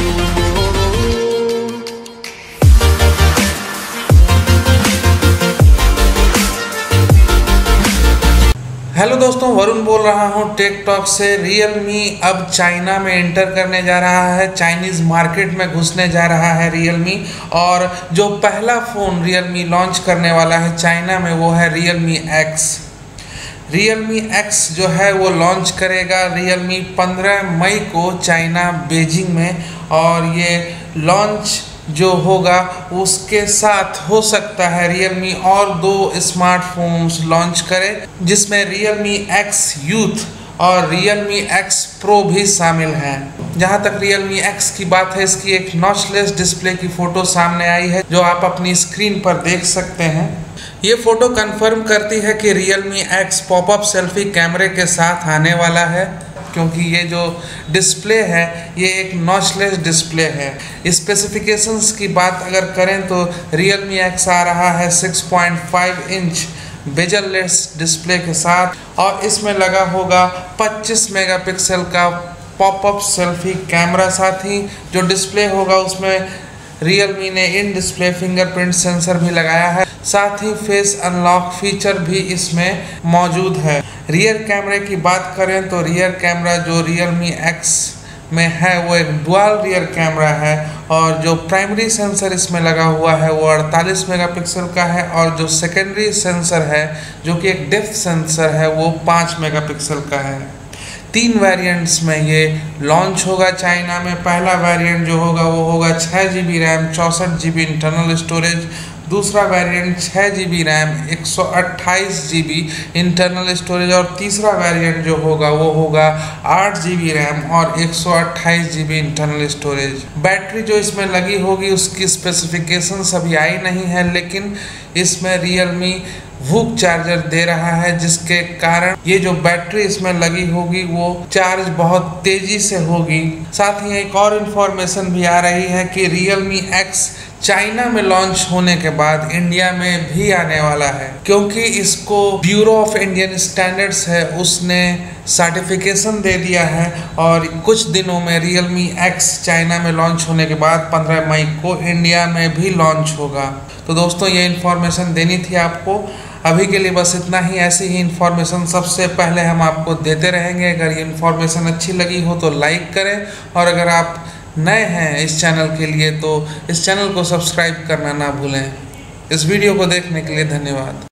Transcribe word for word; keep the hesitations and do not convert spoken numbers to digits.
Hello दोस्तों, वरुण बोल रहा हूं टेक टॉक से। Realme अब चाइना में एंटर करने जा रहा है, चाइनीज़ मार्केट में घुसने जा रहा है Realme। और जो पहला फ़ोन Realme लॉन्च करने वाला है चाइना में वो है Realme X। Realme X जो है वो लॉन्च करेगा Realme पंद्रह मई को चाइना बीजिंग में। और ये लॉन्च जो होगा उसके साथ हो सकता है Realme और दो स्मार्टफोन्स लॉन्च करे, जिसमें Realme X यूथ और Realme X Pro भी शामिल हैं। जहां तक Realme X की बात है, इसकी एक नॉचलेस डिस्प्ले की फ़ोटो सामने आई है जो आप अपनी स्क्रीन पर देख सकते हैं। ये फ़ोटो कंफर्म करती है कि Realme X पॉपअप सेल्फी कैमरे के साथ आने वाला है, क्योंकि ये जो डिस्प्ले है ये एक नॉचलेस डिस्प्ले है। स्पेसिफिकेशंस की बात अगर करें तो Realme X आ रहा है six point five inch bezel less display के साथ, और इसमें लगा होगा पच्चीस मेगापिक्सल का पॉपअप सेल्फी कैमरा। साथ ही जो डिस्प्ले होगा उसमें Realme ने इन डिस्प्ले फिंगरप्रिंट सेंसर भी लगाया है, साथ ही फेस अनलॉक फीचर भी इसमें मौजूद है। रियर कैमरे की बात करें तो रियर कैमरा जो Realme X में है वो एक डुअल रियर कैमरा है, और जो प्राइमरी सेंसर इसमें लगा हुआ है वो अड़तालीस मेगापिक्सल का है, और जो सेकेंडरी सेंसर है जो कि एक डेप्थ सेंसर है वो पाँच मेगापिक्सल का है। तीन वेरिएंट्स में ये लॉन्च होगा चाइना में। पहला वेरिएंट जो होगा वो होगा छः जी बी रैम चौंसठ जी बी इंटरनल स्टोरेज। दूसरा वेरिएंट छः जी बी रैम एक सौ अट्ठाईस जी बी इंटरनल स्टोरेज। और तीसरा वेरिएंट जो होगा वो होगा आठ जी बी रैम और एक सौ अट्ठाईस G B internal storage. Battery जो इसमें लगी होगी उसकी स्पेसिफिकेशंस अभी आई नहीं है, लेकिन इसमें Realme वूक चार्जर दे रहा है, जिसके कारण ये जो बैटरी इसमें लगी होगी वो चार्ज बहुत तेजी से होगी। साथ ही एक और इन्फॉर्मेशन भी आ रही है कि Realme X चाइना में लॉन्च होने के बाद इंडिया में भी आने वाला है, क्योंकि इसको ब्यूरो ऑफ इंडियन स्टैंडर्ड्स है उसने सर्टिफिकेशन दे दिया है। और कुछ दिनों में Realme X चाइना में लॉन्च होने के बाद पंद्रह मई को इंडिया में भी लॉन्च होगा। तो दोस्तों, ये इन्फॉर्मेशन देनी थी आपको। अभी के लिए बस इतना ही। ऐसी ही इन्फॉर्मेशन सबसे पहले हम आपको देते रहेंगे। अगर ये इन्फॉर्मेशन अच्छी लगी हो तो लाइक करें, और अगर आप नए हैं इस चैनल के लिए तो इस चैनल को सब्सक्राइब करना ना भूलें। इस वीडियो को देखने के लिए धन्यवाद।